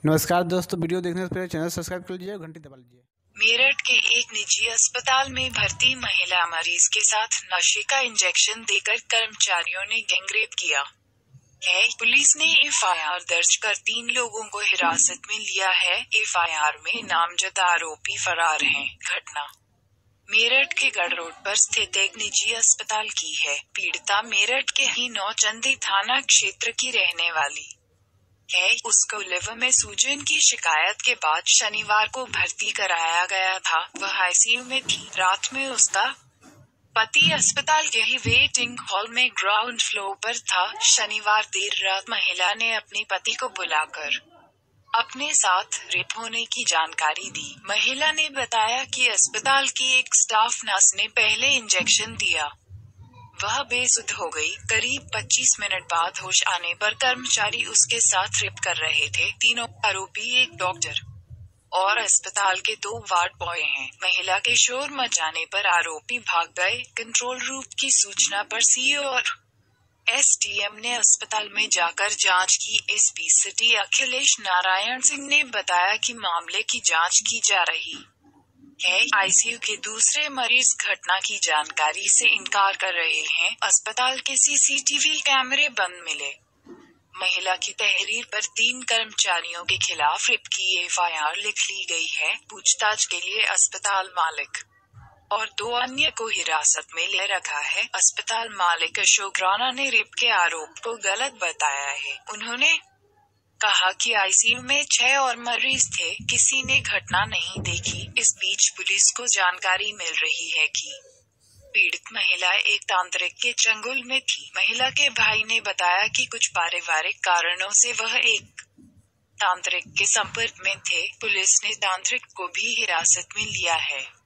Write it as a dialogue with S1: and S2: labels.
S1: नमस्कार दोस्तों, वीडियो देखने से पहले चैनल सब्सक्राइब कर लीजिए और घंटी दबा लीजिए।
S2: मेरठ के एक निजी अस्पताल में भर्ती महिला मरीज के साथ नशे का इंजेक्शन देकर कर्मचारियों ने गैंगरेप किया है। पुलिस ने एफआईआर दर्ज कर 3 लोगों को हिरासत में लिया है। एफआईआर में नामजद आरोपी फरार हैं। घटना मेरठ के गढ़ रोड पर स्थित एक निजी अस्पताल की है। पीड़िता मेरठ के ही नौचंदी थाना क्षेत्र की रहने वाली है। उसको लिवर में सूजन की शिकायत के बाद शनिवार को भर्ती कराया गया था। वह आईसीयू में थी। रात में उसका पति अस्पताल के ही वेटिंग हॉल में ग्राउंड फ्लोर पर था। शनिवार देर रात महिला ने अपने पति को बुलाकर अपने साथ रेप होने की जानकारी दी। महिला ने बताया कि अस्पताल की एक स्टाफ नर्स ने पहले इंजेक्शन दिया। वह बेसुध हो गई। करीब 25 मिनट बाद होश आने पर कर्मचारी उसके साथ रेप कर रहे थे। तीनों आरोपी एक डॉक्टर और अस्पताल के 2 वार्ड बॉय हैं। महिला के शोर मचाने पर आरोपी भाग गए। कंट्रोल रूम की सूचना पर सीओ और एसडीएम ने अस्पताल में जाकर जांच की। एसपी सिटी अखिलेश नारायण सिंह ने बताया कि मामले की जांच की जा रही है। आईसीयू के दूसरे मरीज घटना की जानकारी से इनकार कर रहे हैं। अस्पताल के सीसीटीवी कैमरे बंद मिले। महिला की तहरीर पर 3 कर्मचारियों के खिलाफ रेप की एफआईआर लिख ली गई है। पूछताछ के लिए अस्पताल मालिक और 2 अन्य को हिरासत में ले रखा है। अस्पताल मालिक अशोक राणा ने रेप के आरोप को गलत बताया है। उन्होंने कहा कि आईसीयू में 6 और मरीज थे। किसी ने घटना नहीं देखी। इस बीच पुलिस को जानकारी मिल रही है कि पीड़ित महिला एक तांत्रिक के चंगुल में थी। महिला के भाई ने बताया कि कुछ पारिवारिक कारणों से वह एक तांत्रिक के संपर्क में थे। पुलिस ने तांत्रिक को भी हिरासत में लिया है।